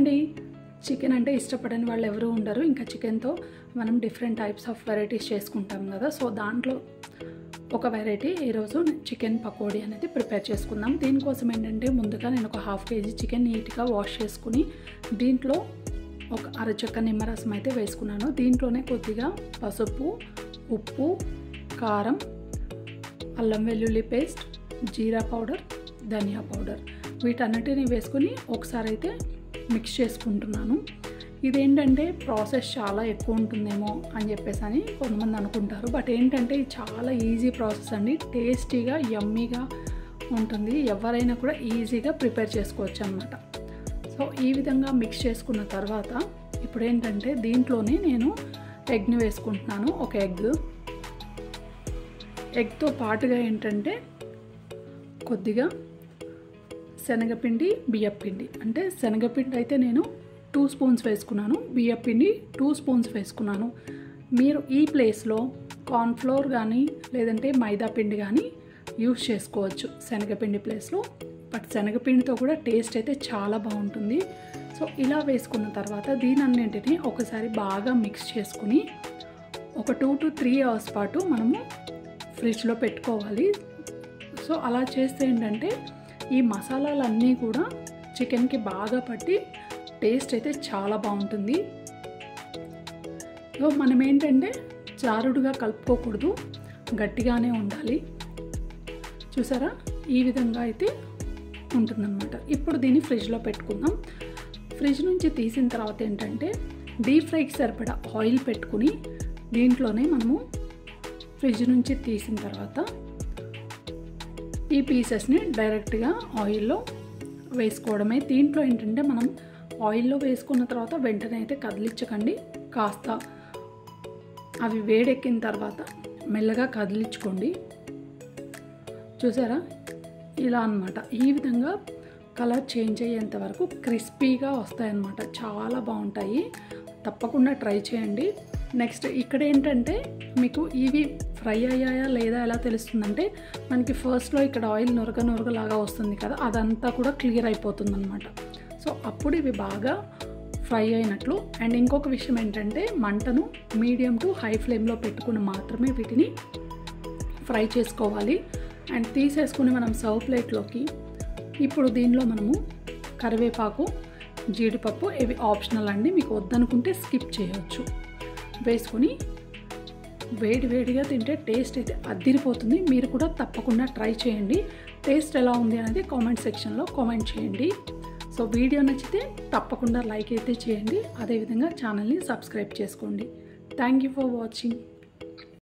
చాలామంది చికెన్ అంటే ఇష్టపడని వాళ్ళు ఎవరు ఉండరు. ఇంకా చికెన్తో మనం డిఫరెంట్ టైప్స్ ఆఫ్ వెరైటీస్ చేసుకుంటాం కదా. సో దాంట్లో ఒక వెరైటీ ఈరోజు చికెన్ పకోడీ అనేది ప్రిపేర్ చేసుకుందాం. దీనికోసం ఏంటంటే ముందుగా నేను ఒక హాఫ్ కేజీ చికెన్ నీట్గా వాష్ చేసుకుని దీంట్లో ఒక అరచక్క నిమ్మరసం అయితే వేసుకున్నాను. దీంట్లోనే కొద్దిగా పసుపు, ఉప్పు, కారం, అల్లం వెల్లుల్లి పేస్ట్, జీరా పౌడర్, ధనియా పౌడర్ వీటన్నిటిని వేసుకుని ఒకసారి అయితే మిక్స్ చేసుకుంటున్నాను. ఇదేంటంటే ప్రాసెస్ చాలా ఎక్కువ ఉంటుందేమో అని చెప్పేసి అని కొంతమంది అనుకుంటారు. బట్ ఏంటంటే ఇది చాలా ఈజీ ప్రాసెస్ అండి. టేస్టీగా యమ్మీగా ఉంటుంది. ఎవరైనా కూడా ఈజీగా ప్రిపేర్ చేసుకోవచ్చు అన్నమాట. సో ఈ విధంగా మిక్స్ చేసుకున్న తర్వాత ఇప్పుడు ఏంటంటే దీంట్లోనే నేను ఎగ్ని వేసుకుంటున్నాను. ఒక ఎగ్తో పాటుగా ఏంటంటే కొద్దిగా శనగపిండి, బియ్యపిండి. అంటే శనగపిండి అయితే నేను 2 స్పూన్స్ వేసుకున్నాను, బియ్యపిండి 2 స్పూన్స్ వేసుకున్నాను. మీరు ఈ ప్లేస్లో కార్న్ఫ్లోర్ కానీ లేదంటే మైదా పిండి కానీ యూస్ చేసుకోవచ్చు శనగపిండి ప్లేస్లో. బట్ శనగపిండితో కూడా టేస్ట్ అయితే చాలా బాగుంటుంది. సో ఇలా వేసుకున్న తర్వాత దీనన్నింటినీ ఒకసారి బాగా మిక్స్ చేసుకుని ఒక 2 to 3 అవర్స్ పాటు మనము ఫ్రిడ్జ్లో పెట్టుకోవాలి. సో అలా చేస్తే ఏంటంటే ఈ మసాలాలన్నీ కూడా చికెన్కి బాగా పట్టి టేస్ట్ అయితే చాలా బాగుంటుంది. సో మనం ఏంటంటే జారుడుగా కలుపుకోకూడదు, గట్టిగానే ఉండాలి. చూసారా, ఈ విధంగా అయితే ఉంటుందన్నమాట. ఇప్పుడు దీన్ని ఫ్రిడ్జ్లో పెట్టుకుందాం. ఫ్రిడ్జ్ నుంచి తీసిన తర్వాత ఏంటంటే డీప్ ఫ్రైకి సరిపడా ఆయిల్ పెట్టుకుని దీంట్లోనే మనము ఫ్రిడ్జ్ నుంచి తీసిన తర్వాత ఈ పీసెస్ని డైరెక్ట్గా ఆయిల్లో వేసుకోవడమే. దీంట్లో ఏంటంటే మనం ఆయిల్లో వేసుకున్న తర్వాత వెంటనే అయితే కదిలించకండి. కాస్త అవి వేడెక్కిన తర్వాత మెల్లగా కదిలించుకోండి. చూసారా, ఇలా అన్నమాట. ఈ విధంగా కలర్ చేంజ్ అయ్యేంత వరకు క్రిస్పీగా వస్తాయన్నమాట. చాలా బాగుంటాయి. తప్పకుండా ట్రై చేయండి. నెక్స్ట్ ఇక్కడ ఏంటంటే మీకు ఇవి ఫ్రై అయ్యాయా లేదా ఎలా తెలుస్తుందంటే మనకి ఫస్ట్లో ఇక్కడ ఆయిల్ నురగలాగా వస్తుంది కదా, అదంతా కూడా క్లియర్ అయిపోతుంది అనమాట. సో అప్పుడు ఇవి బాగా ఫ్రై అయినట్లు. అండ్ ఇంకొక విషయం ఏంటంటే మంటను మీడియం టు హై ఫ్లేమ్లో పెట్టుకుని మాత్రమే వీటిని ఫ్రై చేసుకోవాలి. అండ్ తీసేసుకుని మనం సర్వ్ ప్లేట్లోకి ఇప్పుడు దీనిలో మనము కరివేపాకు, జీడిపప్పు ఇవి ఆప్షనల్ అండి, మీకు వద్దనుకుంటే స్కిప్ చేయవచ్చు. వేసుకొని వేడిగా తింటే టేస్ట్ అయితే అద్దిరిపోతుంది. మీరు కూడా తప్పకుండా ట్రై చేయండి. టేస్ట్ ఎలా ఉంది అనేది కామెంట్ సెక్షన్లో కామెంట్ చేయండి. సో వీడియో నచ్చితే తప్పకుండా లైక్ అయితే చేయండి. అదేవిధంగా ఛానల్ని సబ్స్క్రైబ్ చేసుకోండి. Thank you for watching.